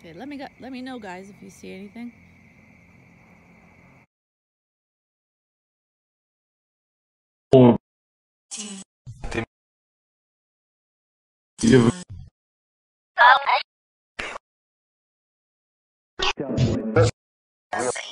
Okay, let me know, guys, if you see anything. Yeah.